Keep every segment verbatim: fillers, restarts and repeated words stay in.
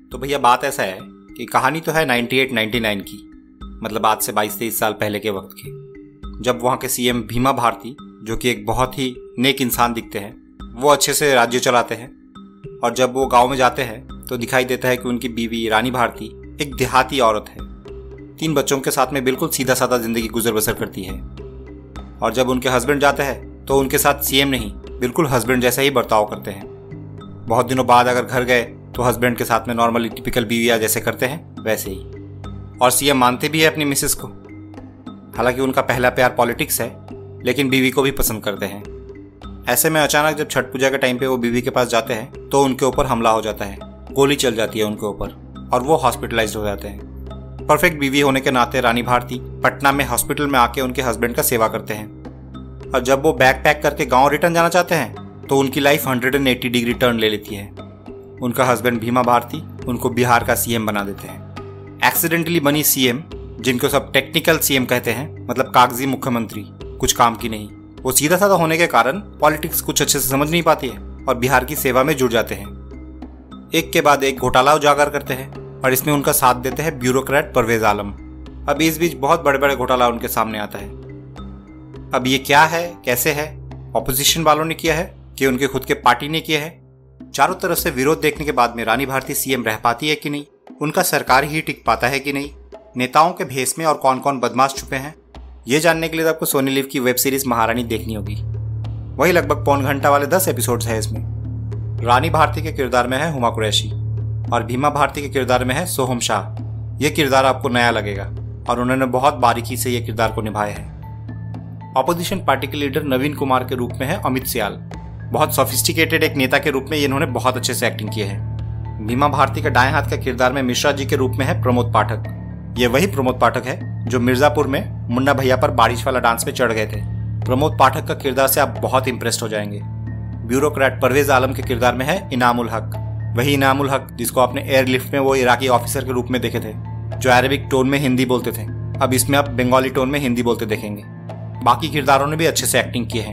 तो भैया बात ऐसा है कि कहानी तो है अट्ठानवे निन्यानवे की, मतलब आज से बाईस तेईस साल पहले के वक्त की, जब वहाँ के सीएम भीमा भारती, जो कि एक बहुत ही नेक इंसान दिखते हैं, वो अच्छे से राज्य चलाते हैं। और जब वो गांव में जाते हैं तो दिखाई देता है कि उनकी बीवी रानी भारती एक देहाती औरत है, तीन बच्चों के साथ में बिल्कुल सीधा साधा जिंदगी गुजर बसर करती है। और जब उनके हस्बैंड जाते हैं तो उनके साथ सीएम नहीं, बिल्कुल हस्बैंड जैसा ही बर्ताव करते हैं। बहुत दिनों बाद अगर घर गए तो हस्बैंड के साथ में नॉर्मली टिपिकल बीवियाँ जैसे करते हैं वैसे ही। और सीएम मानते भी है अपनी मिसेस को, हालांकि उनका पहला प्यार पॉलिटिक्स है, लेकिन बीवी को भी पसंद करते हैं। ऐसे में अचानक जब छठ पूजा के टाइम पे वो बीवी के पास जाते हैं तो उनके ऊपर हमला हो जाता है, गोली चल जाती है उनके ऊपर और वो हॉस्पिटलाइज्ड हो जाते हैं। परफेक्ट बीवी होने के नाते रानी भारती पटना में हॉस्पिटल में आके उनके हस्बैंड का सेवा करते हैं। और जब वो बैग पैक करके गाँव रिटर्न जाना चाहते हैं तो उनकी लाइफ एक सौ अस्सी डिग्री टर्न ले लेती है। उनका हस्बैंड भीमा भारती उनको बिहार का सीएम बना देते हैं। एक्सीडेंटली बनी सीएम, जिनको सब टेक्निकल सीएम कहते हैं, मतलब कागजी मुख्यमंत्री, कुछ काम की नहीं। वो सीधा साधा होने के कारण पॉलिटिक्स कुछ अच्छे से समझ नहीं पाती है और बिहार की सेवा में जुड़ जाते हैं। एक के बाद एक घोटाला उजागर करते हैं और इसमें उनका साथ देते हैं ब्यूरोक्रेट परवेज आलम। अब इस बीच बहुत बड़े बड़े घोटाला उनके सामने आता है। अब ये क्या है, कैसे है, ऑपोजिशन वालों ने किया है कि उनके खुद के पार्टी ने किया है? चारों तरफ से विरोध देखने के बाद में रानी भारती सीएम रह पाती है कि नहीं, उनका सरकार ही टिक पाता है कि नहीं, नेताओं के भेष में और कौन कौन बदमाश छुपे हैं, ये जानने के लिए आपको सोनी लिव की वेब सीरीज महारानी देखनी होगी। वही लगभग पौन घंटा वाले दस एपिसोड्स हैं इसमें। रानी भारती के किरदार में है हुमा कुरैशी और भीमा भारती के किरदार में है सोहम शाह। ये किरदार आपको नया लगेगा और उन्होंने बहुत बारीकी से ये किरदार को निभाया है। ऑपोजिशन पार्टी के लीडर नवीन कुमार के रूप में है अमित सियाल। बहुत सोफिस्टिकेटेड एक नेता के रूप में इन्होंने बहुत अच्छे से एक्टिंग की है। भीमा भारती के दाएं हाथ का किरदार में मिश्रा जी के रूप में है प्रमोद पाठक। ये वही प्रमोद पाठक है जो मिर्जापुर में मुन्ना भैया पर बारिश वाला डांस में चढ़ गए थे। प्रमोद पाठक का किरदार से आप बहुत इंप्रेस्ड हो जाएंगे। ब्यूरोक्रेट परवेज आलम के किरदार में है इनामुल हक, वही इनामुल हक जिसको आपने एयरलिफ्ट में वो इराकी ऑफिसर के रूप में देखे थे, जो अरेबिक टोन में हिंदी बोलते थे। अब इसमें आप बंगाली टोन में हिंदी बोलते देखेंगे। बाकी किरदारों ने भी अच्छे से एक्टिंग की है।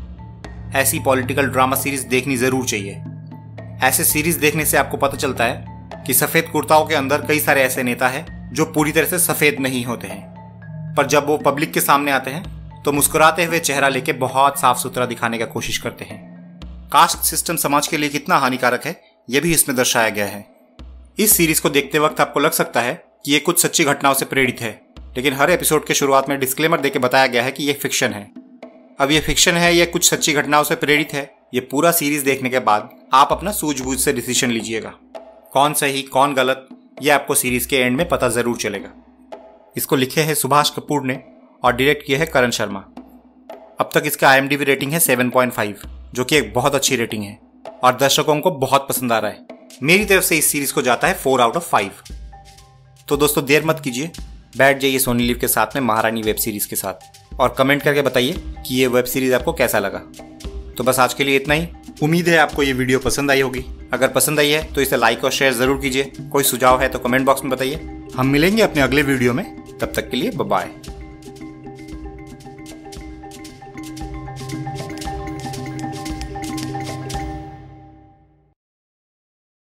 ऐसी पॉलिटिकल ड्रामा सीरीज देखनी जरूर चाहिए। ऐसे सीरीज देखने से आपको पता चलता है कि सफेद कुर्ताओं के अंदर कई सारे ऐसे नेता हैं जो पूरी तरह से सफेद नहीं होते हैं, पर जब वो पब्लिक के सामने आते हैं तो मुस्कुराते हुए चेहरा लेके बहुत साफ सुथरा दिखाने का कोशिश करते हैं। कास्ट सिस्टम समाज के लिए कितना हानिकारक है यह भी इसमें दर्शाया गया है। इस सीरीज को देखते वक्त आपको लग सकता है कि ये कुछ सच्ची घटनाओं से प्रेरित है, लेकिन हर एपिसोड के शुरुआत में डिस्क्लेमर देके बताया गया है कि ये फिक्शन है। अब ये फिक्शन है या कुछ सच्ची घटनाओं से प्रेरित है, ये पूरा सीरीज देखने के बाद आप अपना सूझबूझ से डिसीजन लीजिएगा। कौन सही कौन गलत ये आपको सीरीज के एंड में पता जरूर चलेगा। इसको लिखे है सुभाष कपूर ने और डायरेक्ट किया है करण शर्मा। अब तक इसका I M D B rating है सात पॉइंट पाँच, जो कि एक बहुत अच्छी रेटिंग है और दर्शकों को बहुत पसंद आ रहा है। मेरी तरफ से इस सीरीज को जाता है फोर आउट ऑफ फाइव। तो दोस्तों देर मत कीजिए, बैठ जाइए सोनी लिव के साथ में महारानी वेब सीरीज के साथ और कमेंट करके बताइए कि ये वेब सीरीज आपको कैसा लगा। तो बस आज के लिए इतना ही। उम्मीद है आपको ये वीडियो पसंद आई होगी। अगर पसंद आई है तो इसे लाइक और शेयर जरूर कीजिए। कोई सुझाव है तो कमेंट बॉक्स में बताइए। हम मिलेंगे अपने अगले वीडियो में, तब तक के लिए बाय बाय।